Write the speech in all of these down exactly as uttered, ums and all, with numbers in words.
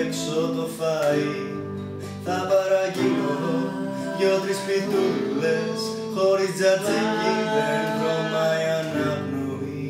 έξω το φαΐ. Θα παραγίνω δυο-τρεις πιτούλες, χωρίς τζατζίκι δεν χρωμάει αναπνοή.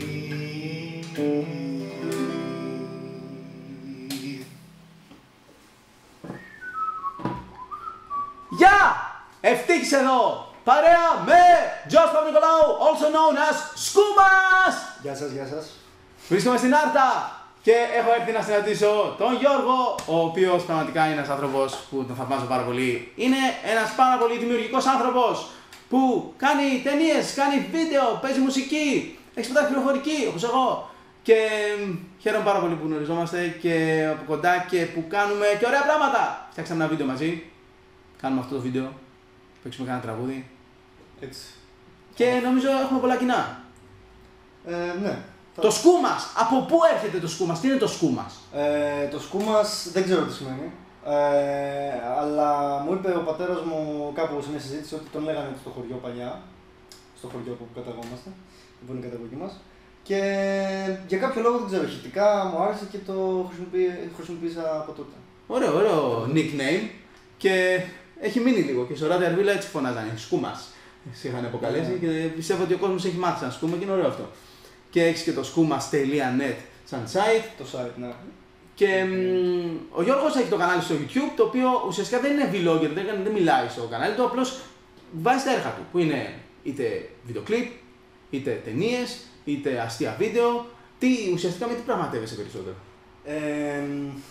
Γεια! Ευτύχης εδώ! Παρέα με Τζος Παπα-Νικολάου, also known as Σκούμας! Γεια σας, γεια σας. Βρίσκομαι στην Άρτα και έχω έρθει να συναντήσω τον Γιώργο, ο οποίος πραγματικά είναι ένας άνθρωπος που τον θαυμάζω πάρα πολύ. Είναι ένας πάρα πολύ δημιουργικός άνθρωπος που κάνει ταινίες, κάνει βίντεο, παίζει μουσική, έχει σπουδάσει πληροφορική όπως εγώ. Και χαίρομαι πάρα πολύ που γνωριζόμαστε και από κοντά και που κάνουμε και ωραία πράγματα. Φτιάξαμε ένα βίντεο μαζί, κάνουμε αυτό το βίντεο, παίξουμε κανένα τραγούδι. Έτσι. Και νομίζω έχουμε πολλά κοινά. Ε, ναι. Το σκούμας! Από πού έρχεται το σκούμας, τι είναι το σκούμας? Ε, το σκούμας δεν ξέρω τι σημαίνει. Ε, αλλά μου είπε ο πατέρας μου κάπου σε μια συζήτηση ότι τον λέγανε στο χωριό παλιά. Στο χωριό που καταγόμαστε, που είναι η καταγωγή μας. Και για κάποιο λόγο δεν ξέρω, ηχητικά μου άρεσε και το χρησιμοποίησα από τότε. Ωραίο, ωραίο nickname. Και έχει μείνει λίγο και στο ράδιο Αρβίλα έτσι φωνάζανε, σκούμας. Σε είχαν αποκαλέσει και πιστεύω ότι ο κόσμος έχει μάθει σαν σκούμα και είναι ωραίο αυτό. Και έχεις και το σκούμας τελεία νετ σαν site. Το site, ναι. Και μ, ο Γιώργος έχει το κανάλι στο YouTube, το οποίο ουσιαστικά δεν είναι vlogger, δεν, δεν μιλάει στο κανάλι του, απλώς βάζει τα έργα του, που είναι είτε βιντεοκλίπ, είτε ταινίες, είτε αστεία βίντεο. Τι, ουσιαστικά με τι πραγματεύεσαι περισσότερο? Ε,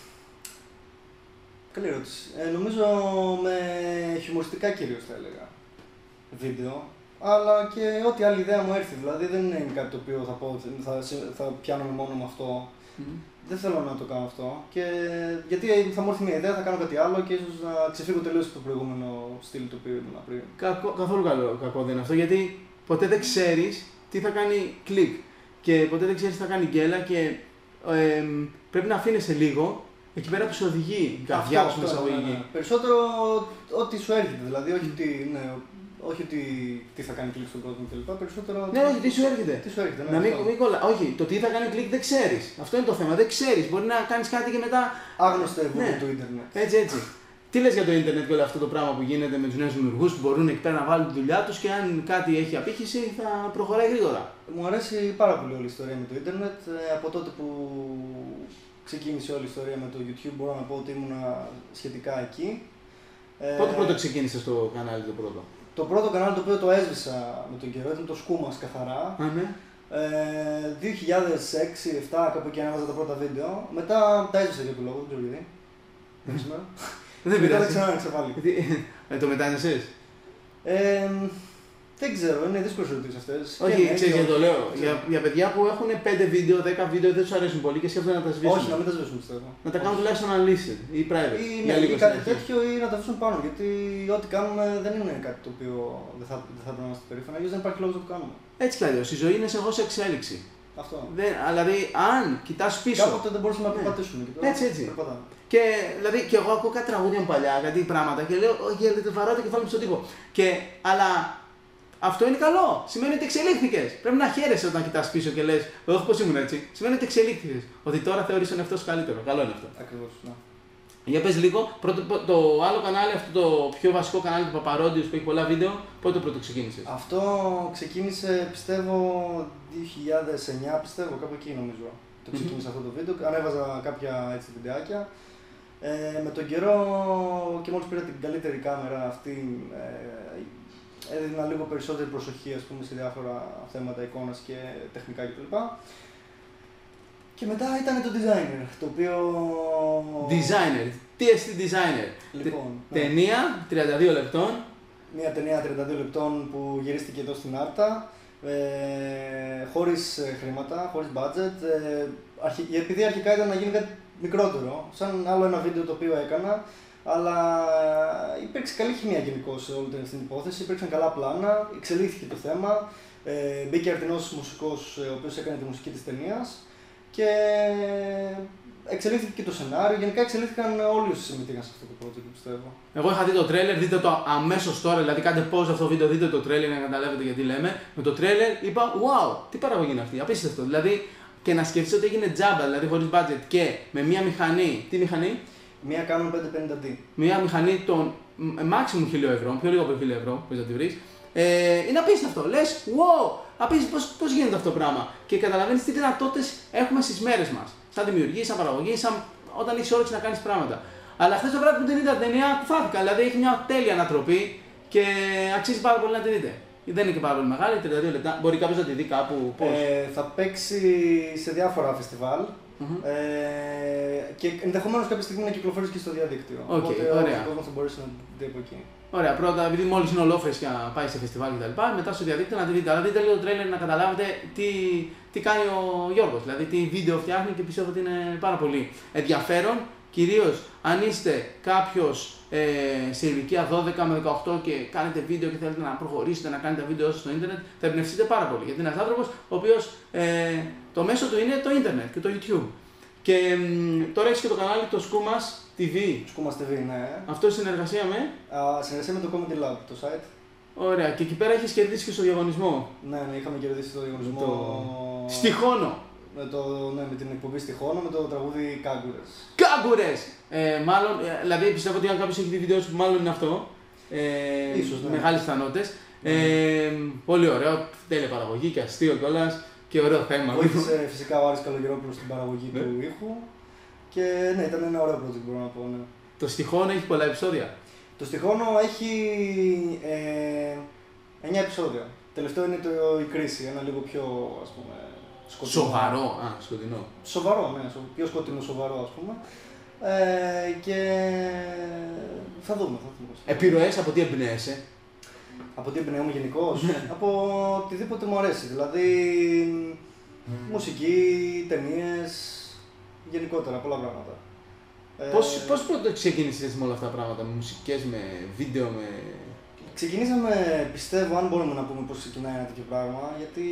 καλή ερώτηση. Ε, νομίζω με χιουμοριστικά κυρίως θα έλεγα βίντεο, αλλά και ό,τι άλλη ιδέα μου έρθει. Δηλαδή δεν είναι κάτι το οποίο θα πω ότι θα, θα πιάνομαι μόνο με αυτό. Mm. Δεν θέλω να το κάνω αυτό. Και γιατί θα μου έρθει μια ιδέα, θα κάνω κάτι άλλο και ίσως να ξεφύγω τελείως από το προηγούμενο στυλ το οποίο ήμουν πριν. Κακό, καθόλου καλό, κακό δεν είναι αυτό, γιατί ποτέ δεν ξέρεις τι θα κάνει κλικ και ποτέ δεν ξέρεις τι θα κάνει γκέλα και ε, πρέπει να αφήνεσαι λίγο εκεί πέρα που σου οδηγεί η καρδιά σου μέσα από ναι, ναι. Περισσότερο ό,τι σου έρχεται, δηλαδή όχι ότι, ναι, όχι ότι τι θα κάνει κλικ στον κόσμο κλπ. Περισσότερο. Ναι, όχι, τι σου έρχεται. Τι σου έρχεται, ναι, να μην, μην κολλά. Όχι, το τι θα κάνει κλικ δεν ξέρεις. Αυτό είναι το θέμα. Δεν ξέρεις. Μπορεί να κάνεις κάτι και μετά. Άγνωστο ευκαιρία ναι. του Ιντερνετ. Έτσι, έτσι. Τι λες για το Ίντερνετ και όλο αυτό το πράγμα που γίνεται με τους νέους δημιουργούς που μπορούν εκεί πέρα να βάλουν τη δουλειά τους και αν κάτι έχει απήχηση θα προχωράει γρήγορα? Μου αρέσει πάρα πολύ όλη η ιστορία με το Ίντερνετ. Από τότε που ξεκίνησε όλη η ιστορία με το YouTube μπορώ να πω ότι ήμουν σχετικά εκεί. Πότε πρώτο ξεκίνησες το κανάλι το πρώτο? Το πρώτο κανάλι το οποίο το έσβησα με τον καιρό ήταν το Σκούμας καθαρά. Α, ναι. Ε, δύο χιλιάδες έξι επτά κάπου εκεί ανέβαζα τα πρώτα βίντεο. Μετά τα έσβησα για τον λόγο, δεν ξέρω γιατί. Δεν σήμερα. Δεν πειράζει. Δεν ξανά να ξεβάλει. Ε, το μετάνιωσες? Ε, δεν ξέρω, είναι δύσκολες ερωτήσεις αυτές. Όχι, ξέρεις γιατί το λέω. Για, για παιδιά που έχουν πέντε βίντεο, δέκα βίντεο δεν τους αρέσουν πολύ και σκέφτονται να τα σβήσουν. Όχι, να μην τα σβήσουν πιστεύω. Να τα κάνουν τουλάχιστον unlisted ή private. Ή, ναι, ή κάτι τέτοιο ή να τα αφήσουν πάνω. Γιατί ό,τι κάνουμε δεν είναι κάτι το οποίο δεν θα, δεν θα πρέπει να είμαστε περήφανοι. Αλλιώς δεν υπάρχει λόγος να το κάνουμε. Έτσι κι αλλιώς. Η ζωή είναι συνεχώς σε εξέλιξη. Αυτό. Δεν, δηλαδή, αν κοιτάς πίσω. Κάποτε δεν μπορούσαμε να περπατήσουμε. Ναι. Έτσι, έτσι. Και, δηλαδή, και εγώ ακούω κάτι τραγούδια μου παλιά, κάτι πράγματα και λέω: Όχι, δεν βαράω το κεφάλι μου στον τοίχο. Και, αλλά αυτό είναι καλό. Σημαίνει ότι εξελίχθηκες. Πρέπει να χαίρεσαι όταν κοιτάς πίσω και λες: Όχι, πώς ήμουν έτσι. Σημαίνει ότι εξελίχθηκες. Ότι τώρα θεωρείς τον εαυτό σου καλύτερο. Καλό είναι αυτό. Ακριβώς. Ναι. Για πες λίγο, πρώτο, το άλλο κανάλι, αυτό το πιο βασικό κανάλι του Παπαρόντιους που έχει πολλά βίντεο, πότε το πρώτο ξεκίνησες? Αυτό ξεκίνησε πιστεύω δύο χιλιάδες εννιά, πιστεύω κάπου εκεί νομίζω. Το ξεκίνησα mm-hmm. αυτό το βίντεο, ανέβαζα κάποια έτσι βιντεάκια. Ε, με τον καιρό και μόλις πήρα την καλύτερη κάμερα αυτή, ε, έδινα λίγο περισσότερη προσοχή ας πούμε, σε διάφορα θέματα εικόνας και τεχνικά κλπ. Και μετά ήταν το designer, το οποίο... Designer, τι εστί designer? Λοιπόν, Τε, ναι. Ταινία τριάντα δύο λεπτών. Μια ταινία τριάντα δύο λεπτών που γυρίστηκε εδώ στην Άρτα, ε, χωρίς χρήματα, χωρίς budget, ε, αρχι, επειδή αρχικά ήταν να γίνει κάτι μικρότερο, σαν άλλο ένα βίντεο το οποίο έκανα, αλλά υπήρξε καλή χημεία γενικώς σε όλη την υπόθεση, υπήρξαν καλά πλάνα, εξελίχθηκε το θέμα, ε, μπήκε αρτινός μουσικός ο οποίος έκανε τη μουσική της ταινίας και εξελίχθηκε και το σενάριο, γενικά εξελίχθηκαν όλοι όσοι συμμετείχαν σε αυτό το project, πιστεύω. Εγώ είχα δει το τρέλερ, δείτε το αμέσως τώρα, δηλαδή κάντε pause αυτό το βίντεο, δείτε το τρέλερ να καταλάβετε γιατί λέμε. Με το τρέλερ είπα, wow, τι παραγωγή είναι αυτή, απίστευτο. Δηλαδή και να σκεφτείς ότι έγινε τζάμπα, δηλαδή χωρίς budget και με μία μηχανή. Τι μηχανή? Μία Canon πεντακόσια πενήντα ντι. Μια μηχανή των maximum χίλια ευρώ, πιο λίγο από χίλια ευρώ, που θα τη βρει. Ε, είναι απίστευτο. Λες, wow, απίστευτο, πώς, πώς γίνεται αυτό το πράγμα. Και καταλαβαίνεις τι δυνατότητες έχουμε στις μέρες μας. Σαν δημιουργή, σαν παραγωγή, σαν όταν έχεις όρεξη να κάνεις πράγματα. Αλλά χθες το βράδυ που την είδα την ταινία, κουφάθηκα. Δηλαδή έχει μια τέλεια ανατροπή και αξίζει πάρα πολύ να τη δείτε. Δεν είναι και πάρα πολύ μεγάλη, τριάντα δύο λεπτά. Μπορεί κάποιος να τη δει κάπου. Πώς. Ε, θα παίξει σε διάφορα φεστιβάλ. Mm-hmm. Ε, και ενδεχομένως κάποια στιγμή να κυκλοφορήσει και στο διαδίκτυο. Okay, οπότε ωραία. ο κόσμος θα μπορέσει να δει από εκεί. Ωραία, πρώτα επειδή μόλις είναι ολόφρες και να πάει σε φεστιβάλ κτλ. Μετά στο διαδίκτυο να τη δείτε. Αλλά δείτε λίγο το τρέλερ να καταλάβετε τι, τι κάνει ο Γιώργος. Δηλαδή τι βίντεο φτιάχνει και πιστεύω ότι είναι πάρα πολύ ενδιαφέρον. Κυρίως αν είστε κάποιος ε, σε ηλικία δώδεκα με δεκαοκτώ και κάνετε βίντεο και θέλετε να προχωρήσετε να κάνετε βίντεο στο ίντερνετ, θα εμπνευστείτε πάρα πολύ. Γιατί είναι ένας άνθρωπος ο οποίος ε, το μέσο του είναι το ίντερνετ και το YouTube. Και μ, τώρα έχεις και το κανάλι το Skumas τι βι. Skumas τι βι, ναι. Αυτό είναι συνεργασία με. Α, συνεργασία με το Comedy Lab, το site. Ωραία, και εκεί πέρα έχεις κερδίσει και στο διαγωνισμό. Ναι, ναι, είχαμε κερδίσει το διαγωνισμό. Το... Στη Χόνο. Με, το, ναι, με την εκπομπή στη Χόνο με το τραγούδι Κάγκουρες. Κάγκουρες! Ε, μάλλον, ε, δηλαδή πιστεύω ότι αν κάποιος έχει δει βίντεο σου, μάλλον είναι αυτό. Ε, Ίσως, ναι. Μεγάλες πιθανότητες. Ε, πολύ ωραίο, τέλεια παραγωγή και αστείο κιόλας και ωραίο θέμα. Βοήθησε φυσικά ο Άρης Καλογερόπουλος στην παραγωγή ναι. του ήχου. Και ναι, ήταν ένα ωραίο project, μπορώ να πω. Ναι. Το Στη Χόνο έχει πολλά επεισόδια. Το Στη Χόνο έχει ε, εννιά επεισόδια. Τελευταίο είναι το Η Κρίση, ένα λίγο πιο ας πούμε. Σκοτεινό. Σοβαρό, α, σκοτεινό. Σοβαρό, ναι, πιο σκοτεινό, σοβαρό ας πούμε. Ε, και θα δούμε, θα δούμε. Επιρροές από τι εμπνέεσαι? Από τι εμπνέομαι γενικώς? Από οτιδήποτε μου αρέσει, δηλαδή μουσική, ταινίες, γενικότερα, πολλά πράγματα. Πώς, ε, πώς πρώτα ξεκίνησες με όλα αυτά τα πράγματα, με μουσικές, με βίντεο, με... Ξεκινήσαμε, πιστεύω, αν μπορούμε να πούμε πώς ξεκινάει ένα τέτοιο πράγμα, γιατί...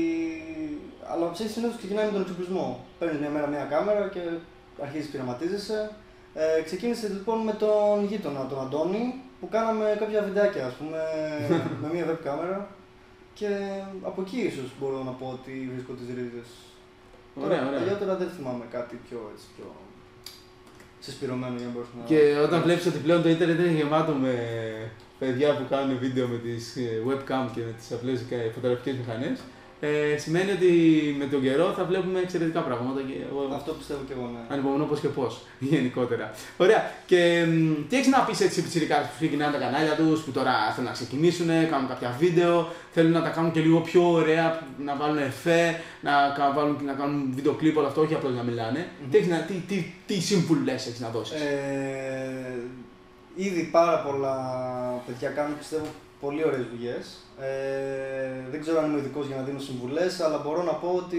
Αλλά ψήσεις συνήθως ξεκινάει με τον εξοπλισμό. Παίρνεις μια μέρα μια κάμερα και αρχίζεις πειραματίζεσαι. Ε, ξεκίνησε λοιπόν με τον γείτονα, τον Αντώνη, που κάναμε κάποια βιντεάκια, ας πούμε, με μια web κάμερα. Και από εκεί ίσως μπορώ να πω ότι βρίσκω τις ρίζες. Ωραία, ωραία. Παλιότερα δεν θυμάμαι κάτι πιο, έτσι, πιο συσπηρωμένο για να μπορέσω να... Και όταν βλέπεις ότι πλέον το ίντερνετ είναι γεμάτο με παιδιά που κάνουν βίντεο με τις webcam και με τις απλές φωτογραφικές μηχανές, ε, σημαίνει ότι με τον καιρό θα βλέπουμε εξαιρετικά πράγματα. Και εγώ... Αυτό πιστεύω και εγώ, ναι. Ανυπομονώ πώς και πώς, γενικότερα. Ωραία. Και μ, τι έχεις να πεις έτσι πιτσιρικάδες που ξεκινάνε τα κανάλια τους, που τώρα θέλουν να ξεκινήσουν, κάνουν κάποια βίντεο, θέλουν να τα κάνουν και λίγο πιο ωραία, να βάλουν εφέ, να, βάλουν, να κάνουν βίντεο κλιπ, όλο αυτό, όχι απλώς να μιλάνε. Mm-hmm. Τι, έχεις να, τι, τι, τι συμβουλές έχεις να δώσεις? Ε, ήδη πάρα πολλά παιδιά κάνουν, πιστεύω, πολύ ωραίες δουλειές. Ε, δεν ξέρω αν είμαι ειδικός για να δίνω συμβουλές, αλλά μπορώ να πω ότι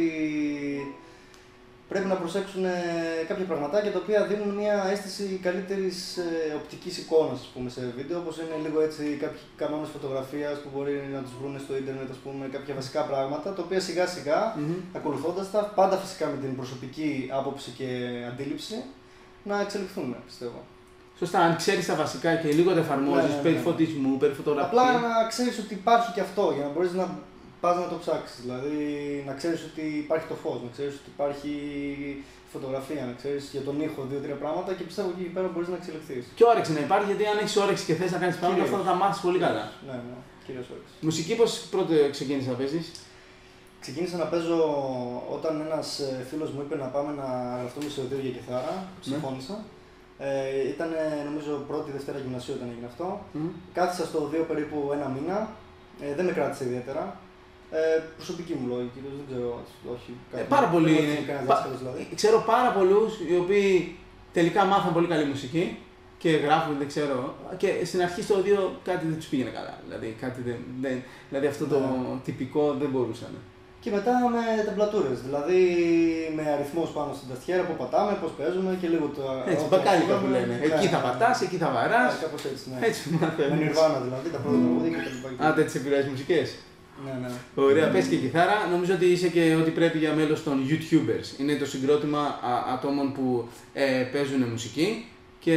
πρέπει να προσέξουν κάποια πραγματάκια τα οποία δίνουν μια αίσθηση καλύτερης ε, οπτικής εικόνας, ας πούμε, σε βίντεο, όπως είναι λίγο έτσι κάποιοι κανόνες φωτογραφίας που μπορεί να τους βρουν στο ίντερνετ, ας πούμε, κάποια βασικά πράγματα, τα οποία σιγά σιγά, mm-hmm. ακολουθώντας τα, πάντα φυσικά με την προσωπική άποψη και αντίληψη, να εξελιχθούν, πιστεύω. Σωστά, αν ξέρεις τα βασικά και λίγο τα εφαρμόζεις, ναι, ναι, ναι. περί φωτισμού, περί φωτογραφίας. Απλά να ξέρεις ότι υπάρχει και αυτό για να μπορείς να πας να το ψάξεις. Δηλαδή να ξέρεις ότι υπάρχει το φως, να ξέρεις ότι υπάρχει φωτογραφία, να ξέρεις για τον ήχο δύο-τρία πράγματα και πιστεύω ότι εκεί πέρα μπορείς να εξελιχθείς. Και όρεξη να υπάρχει, γιατί αν έχεις όρεξη και θες να κάνεις πράγματα, αυτά θα τα μάθεις πολύ καλά. Ναι, ναι, κυρίως όρεξη. Μουσική, πώς πρώτα ξεκίνησες να παίζεις? Ξεκίνησα να παίζω όταν ένας φίλος μου είπε να πάμε να γραφτούμε σε οδείο για κιθάρα, συμφώνησα. Ε, ήταν νομίζω πρώτη Δευτέρα γυμνασίου όταν έγινε αυτό. Mm. Κάθισα στο οδείο περίπου ένα μήνα, ε, δεν με κράτησε ιδιαίτερα. Ε, προσωπική μου λογική, δεν ξέρω, όχι. Ε, πάρα πολύ. Πα... Δηλαδή. Ξέρω πάρα πολλούς οι οποίοι τελικά μάθαν πολύ καλή μουσική και γράφουν, δεν ξέρω. Και στην αρχή στο οδείο κάτι δεν τους πήγαινε καλά. Δηλαδή, κάτι δεν, δεν, δηλαδή αυτό το yeah. τυπικό δεν μπορούσαν. Και μετά με τεμπλατούρες, δηλαδή με αριθμούς πάνω στην ταστιέρα που πατάμε, πώς παίζουμε και λίγο το... Έτσι, μπακάλικα που λένε. Ναι, εκεί θα πατάς, εκεί θα βαράς. Ναι, κάπως έτσι, ναι. Έτσι μαθαίνεις. Με Nirvana δηλαδή, τα πρώτα τραγούδια και τα λοιπά. Άντε τις επηρεάσεις μουσικές. Ναι, ναι. Ωραία, πες και κιθάρα. Νομίζω ότι είσαι και ό,τι πρέπει για μέλος των YouTubers. Είναι το συγκρότημα ατόμων που ε, παίζουν μουσική και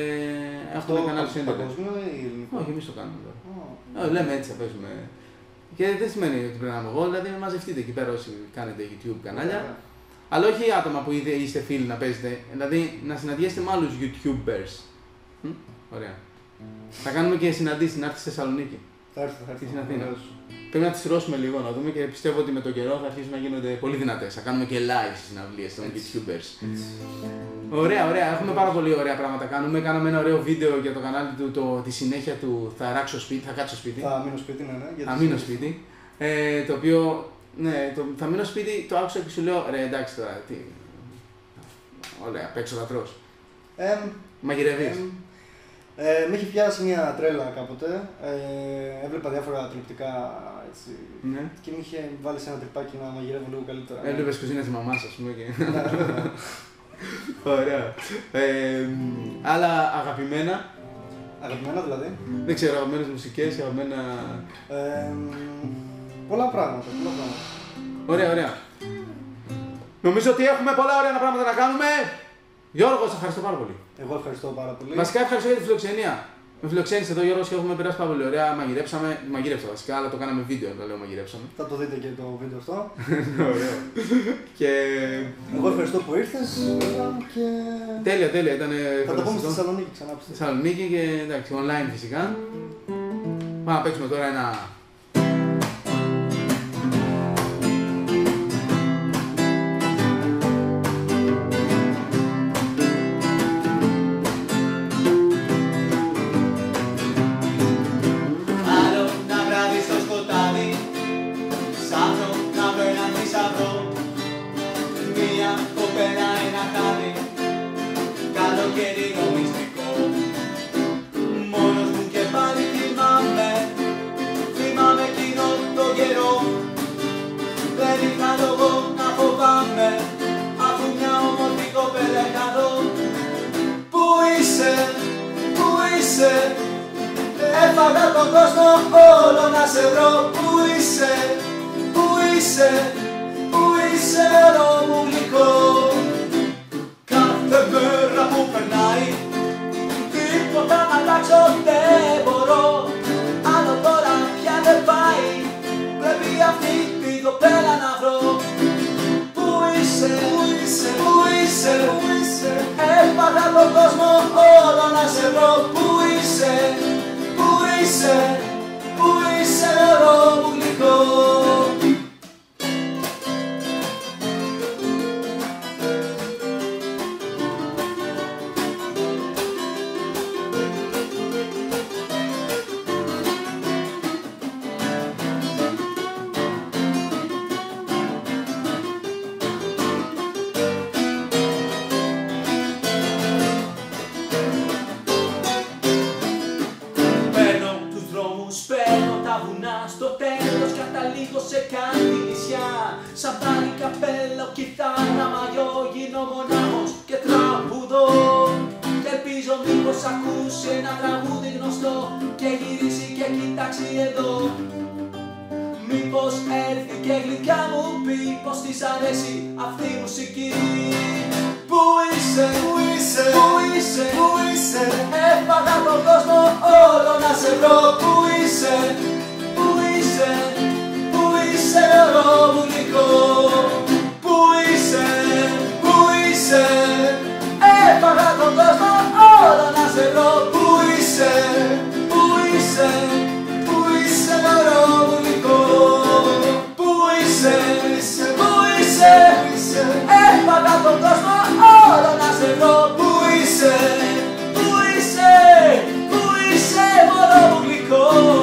αυτό είναι κανάλι στο ίντερνετ. Όχι, εμείς το κάνουμε τώρα. Oh. Λέμε έτσι θα παίζουμε. Και δεν σημαίνει ότι πρέπει να είμαι εγώ, δηλαδή μαζευτείτε εκεί πέρα όσοι κάνετε YouTube κανάλια. Αλλά όχι άτομα που ήδη είστε φίλοι να παίζετε. Δηλαδή να συναντιέστε με άλλους YouTubers. Μ? Ωραία. Θα κάνουμε και συναντήσεις, να έρθει στη Θεσσαλονίκη. Θα έρθω, θα έρθω. Στην Αθήνα. Πρέπει να τις συρώσουμε λίγο να δούμε και πιστεύω ότι με τον καιρό θα αρχίσουν να γίνονται πολύ δυνατές. Θα κάνουμε και live στις συναυλίες των YouTubers. Ωραία, ωραία. Έχουμε πάρα πολύ ωραία πράγματα. Κάνουμε. Κάναμε ένα ωραίο βίντεο για το κανάλι του, το, τη συνέχεια του Θα ράξω σπίτι, θα κάτσω σπίτι. Θα μείνω σπίτι, ναι, ναι. Θα μείνω σπίτι. Ε, το οποίο, ναι, το, θα μείνω σπίτι, το άκουσα και σου λέω, ρε εντάξει τώρα, τι. Ωραία, παίξω λατρός. Ε, Μαγειρεύεις. Ε, με έχει πιάσει μια τρέλα κάποτε. Ε, έβλεπα διάφορα τηλεοπτικά έτσι. Ναι. Και με είχε βάλει σε ένα τρυπάκι να μαγειρεύω λίγο καλύτερα. Έβλεπες κουζίνα της μαμάς, ας πούμε. Και... Ναι, ναι. Ωραία. Ε, άλλα αγαπημένα. Αγαπημένα δηλαδή. Δεν ξέρω, αγαπημένες μουσικές, αγαπημένα. Ε, πολλά πράγματα, πολλά πράγματα. Ωραία, ωραία. Νομίζω ότι έχουμε πολλά ωραία πράγματα να κάνουμε. Γιώργο, σε ευχαριστώ πάρα πολύ. Εγώ ευχαριστώ πάρα πολύ. Βασικά ευχαριστώ για τη φιλοξενία. Με φιλοξένησε εδώ Γιώργος και έχουμε περάσει πάρα πολύ ωραία. Μαγειρέψαμε. Μαγειρέψα βασικά, αλλά το κάναμε βίντεο να λέω μαγειρέψαμε. Θα το δείτε και το βίντεο αυτό. Ωραίο. Και... Εγώ ευχαριστώ που ήρθες και... Τέλεια, τέλεια. Ήταν θα τα πούμε στη Θεσσαλονίκη ξανά. Στη Θεσσαλονίκη και εντάξει, online φυσικά. Πάμε να παίξουμε τώρα ένα... Έφαγα τον κόσμο όλο να σε βρω. Πού είσαι, πού είσαι, πού είσαι όλο μου γλυκό. Κάθε μέρα που περνάει τίποτα να αλλάξω δεν μπορώ. Άλλο τώρα πια δεν πάει, πρέπει αυτή την κοπέλα να βρω. Πού είσαι, πού είσαι, πού είσαι, πού είσαι. Έφαγα τον κόσμο όλο να σε βρω. Πού είσαι, πού είσαι, πού είσαι όλο μου γλυκό. Στο τέλος καταλήγω σε κάτι νησιά. Σαν πάλι καπέλα, κιθάρα, μαγιό, γίνω μονάχος και τραγουδώ. Και ελπίζω μήπως ακούσει ένα τραγούδι γνωστό και γυρίσει και κοιτάξει εδώ. Μήπως έρθει και γλυκά μου πει πως της αρέσει αυτή η μουσική. Πού είσαι, πού είσαι, πού είσαι, πού είσαι. Έφαγα τον κόσμο όλο να σε βρω. Πού είσαι, πού είσαι, πού είσαι όλο μου γλυκό. Πού είσαι, πού είσαι. Έφαγα τον κόσμο όλο να σε βρω. Πού είσαι, πού είσαι, πού είσαι όλο μου γλυκό. Πού είσαι, πού είσαι. Έφαγα τον κόσμο όλο να σε βρω. Πού είσαι, πού είσαι, πού είσαι όλο μου γλυκό.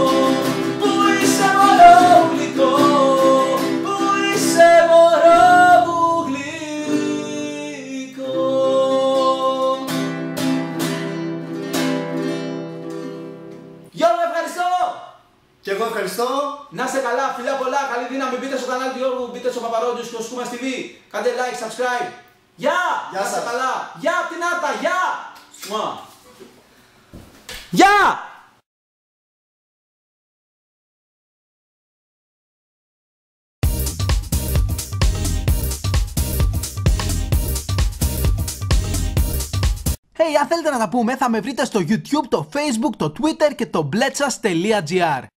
Και εγώ ευχαριστώ. Να είστε καλά, φιλιά πολλά, καλή δύναμη. Μπείτε στο κανάλι του Γιώργου, μπείτε στο Παπαρόντιους και ο Σκούμας τι βι. Κάντε like, subscribe. Γεια! Γεια Να είστε σας. καλά. Γεια από την Άρτα, γεια! Σμά. Γεια! Hey, αν θέλετε να τα πούμε, θα με βρείτε στο YouTube, το Facebook, το Twitter και το bletsas τελεία gr.